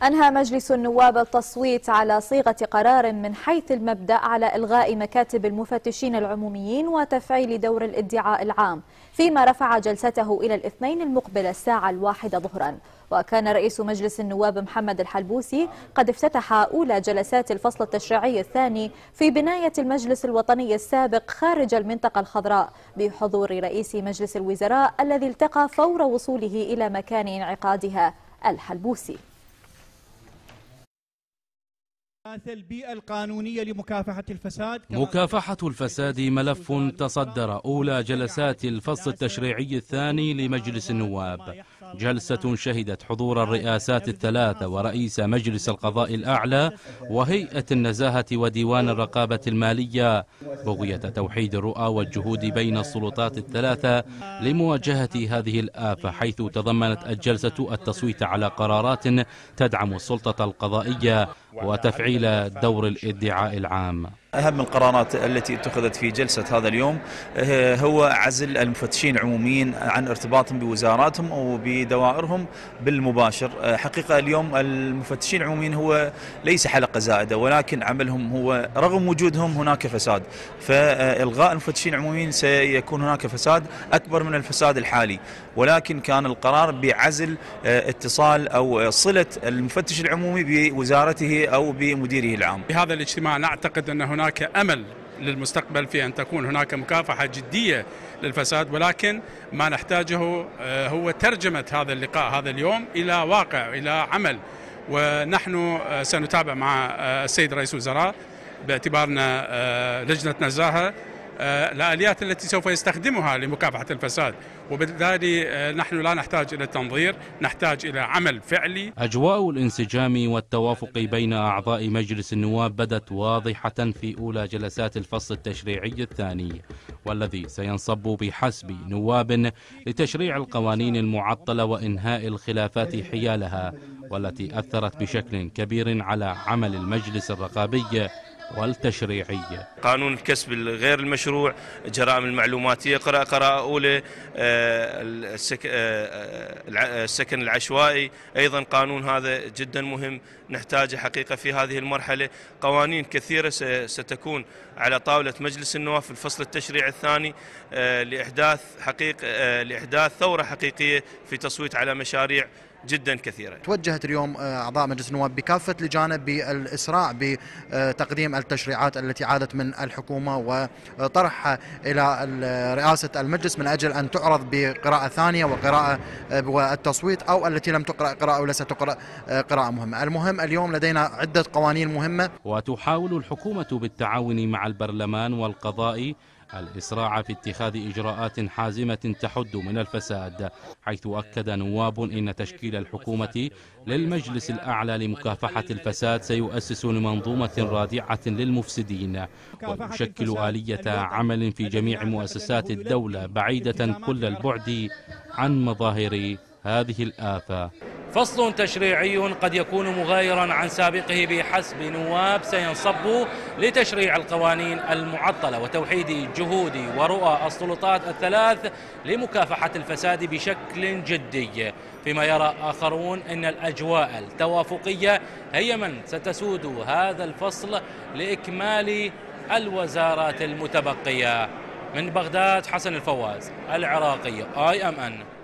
أنهى مجلس النواب التصويت على صيغة قرار من حيث المبدأ على إلغاء مكاتب المفتشين العموميين وتفعيل دور الادعاء العام، فيما رفع جلسته إلى الاثنين المقبل الساعة 1 ظهرا. وكان رئيس مجلس النواب محمد الحلبوسي قد افتتح أولى جلسات الفصل التشريعي الثاني في بناية المجلس الوطني السابق خارج المنطقة الخضراء بحضور رئيس مجلس الوزراء الذي التقى فور وصوله إلى مكان انعقادها الحلبوسي. البيئة القانونية لمكافحة الفساد. مكافحة الفساد ملف تصدر أولى جلسات الفصل التشريعي الثاني لمجلس النواب، جلسة شهدت حضور الرئاسات الثلاثة ورئيس مجلس القضاء الأعلى وهيئة النزاهة وديوان الرقابة المالية، بغية توحيد الرؤى والجهود بين السلطات الثلاثة لمواجهة هذه الآفة، حيث تضمنت الجلسة التصويت على قرارات تدعم السلطة القضائية وتفعيل دور الادعاء العام. أهم القرارات التي اتخذت في جلسة هذا اليوم هو عزل المفتشين العموميين عن ارتباطهم بوزاراتهم أو بدوائرهم بالمباشر. حقيقة اليوم المفتشين العموميين هو ليس حلقة زائدة، ولكن عملهم هو رغم وجودهم هناك فساد، فإلغاء المفتشين العموميين سيكون هناك فساد أكبر من الفساد الحالي، ولكن كان القرار بعزل اتصال أو صلة المفتش العمومي بوزارته أو بمديره العام. في هذا الاجتماع نعتقد أن هناك أمل للمستقبل في أن تكون هناك مكافحة جدية للفساد، ولكن ما نحتاجه هو ترجمة هذا اللقاء هذا اليوم إلى واقع، إلى عمل. ونحن سنتابع مع السيد رئيس الوزراء باعتبارنا لجنة نزاهة الآليات التي سوف يستخدمها لمكافحة الفساد، وبالتالي نحن لا نحتاج إلى التنظير، نحتاج إلى عمل فعلي. أجواء الانسجام والتوافق بين أعضاء مجلس النواب بدت واضحة في أولى جلسات الفصل التشريعي الثاني، والذي سينصب بحسب نواب لتشريع القوانين المعطلة وإنهاء الخلافات حيالها، والتي أثرت بشكل كبير على عمل المجلس الرقابي والتشريعي. قانون الكسب الغير المشروع، جرائم المعلوماتية قراءة أولى، السكن العشوائي، أيضا قانون هذا جدا مهم نحتاجه حقيقة في هذه المرحلة. قوانين كثيرة ستكون على طاولة مجلس النواب في الفصل التشريعي الثاني لإحداث ثورة حقيقية في تصويت على مشاريع جدا كثيرة. توجهت اليوم أعضاء مجلس النواب بكافة لجانب بالإسراع بتقديم التشريعات التي عادت من الحكومة وطرحها إلى رئاسة المجلس من أجل أن تعرض بقراءة ثانية وقراءة والتصويت، أو التي لم تقرأ قراءة وليس تقرأ قراءة مهمة. المهم اليوم لدينا عدة قوانين مهمة. وتحاول الحكومة بالتعاون مع البرلمان والقضاء الإسراع في اتخاذ إجراءات حازمة تحد من الفساد، حيث أكد نواب إن تشكيل الحكومة للمجلس الأعلى لمكافحة الفساد سيؤسس لمنظومة رادعة للمفسدين، ويشكل آلية عمل في جميع مؤسسات الدولة بعيدة كل البعد عن مظاهر هذه الآفة. فصل تشريعي قد يكون مغايرا عن سابقه بحسب نواب سينصب لتشريع القوانين المعطلة وتوحيد جهود ورؤى السلطات الثلاث لمكافحة الفساد بشكل جدي، فيما يرى آخرون أن الأجواء التوافقية هي من ستسود هذا الفصل لإكمال الوزارات المتبقية. من بغداد، حسن الفواز، العراقي، IMN.